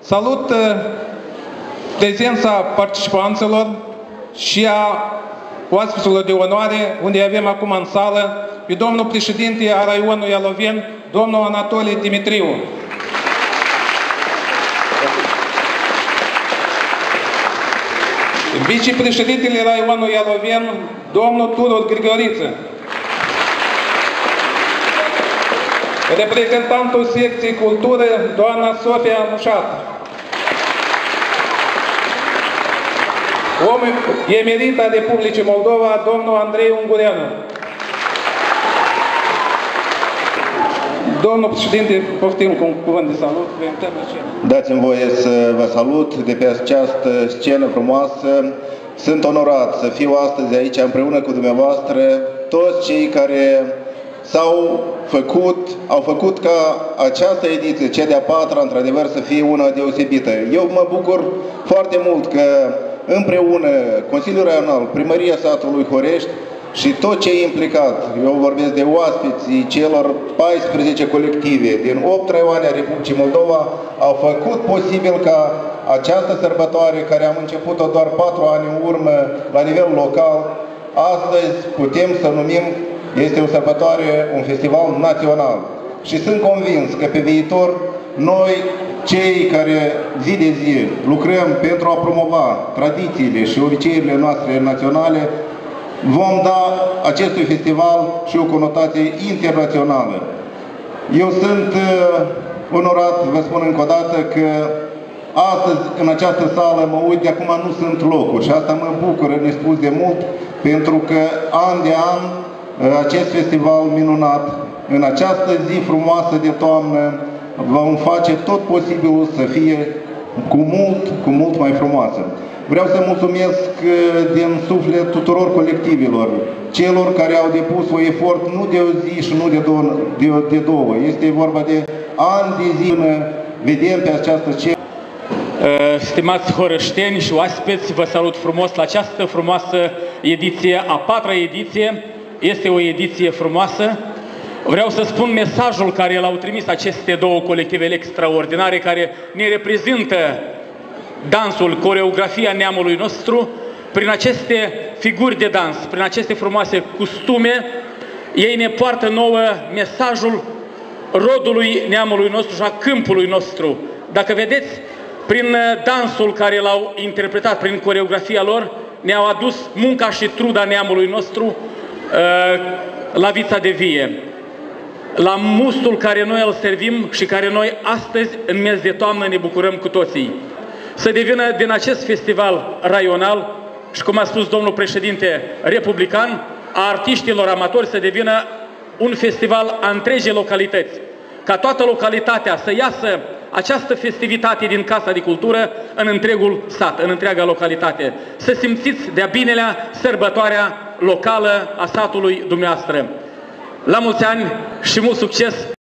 Salut prezența participanților și a oaspeților de onoare, unde avem acum în sală pe domnul președinte a raionului Ialoveni, domnul Anatolie Dimitriu. Vicepreședintele raionului Ialoveni, domnul Tudor Grigoriță. Reprezentantul secției cultură, doamna Sofia Mușat. Om emerit al Republicii Moldova, domnul Andrei Ungureanu. Domnul președinte, poftim cu un cuvânt de salut. Dați-mi voie să vă salut de pe această scenă frumoasă. Sunt onorat să fiu astăzi aici împreună cu dumneavoastră, toți cei care au făcut ca această ediție, cea de-a patra, într-adevăr să fie una deosebită. Eu mă bucur foarte mult că împreună Consiliul Raional, Primăria satului Horești și tot ce e implicat, eu vorbesc de oaspeții celor 14 colective din 8 raioane a Republicii Moldova, au făcut posibil ca această sărbătoare, care am început-o doar 4 ani în urmă la nivel local, astăzi putem să numim, este o sărbătoare, un festival național. Și sunt convins că pe viitor noi, cei care zi de zi lucrăm pentru a promova tradițiile și obiceiurile noastre naționale, vom da acestui festival și o conotație internațională. Eu sunt onorat, vă spun încă o dată, că astăzi în această sală mă uit, de acum nu sunt locuri și asta mă bucură nespus de mult, pentru că an de an acest festival minunat, în această zi frumoasă de toamnă, vom face tot posibilul să fie cu mult mai frumoasă. Vreau să mulțumesc din suflet tuturor colectivelor, celor care au depus un efort nu de o zi și nu de două. Este vorba de ani de zi până vedem pe această scenă. Stimați horășteni și oaspeți, vă salut frumos la această frumoasă ediție, a patra ediție. Este o ediție frumoasă. Vreau să spun mesajul care l-au trimis aceste două colective extraordinare, care ne reprezintă dansul, coreografia neamului nostru, prin aceste figuri de dans, prin aceste frumoase costume. Ei ne poartă nouă mesajul rodului neamului nostru și a câmpului nostru. Dacă vedeți, prin dansul care l-au interpretat, prin coreografia lor, ne-au adus munca și truda neamului nostru la vița de vie, la mustul care noi îl servim și care noi astăzi, în mes de toamnă, ne bucurăm cu toții. Să devină din acest festival raional și, cum a spus domnul președinte republican, a artiștilor amatori, să devină un festival a întregii localități. Ca toată localitatea să iasă această festivitate din Casa de Cultură în întregul sat, în întreaga localitate. Să simțiți de-a binelea sărbătoarea locală a satului dumneavoastră. La mulți ani și mult succes!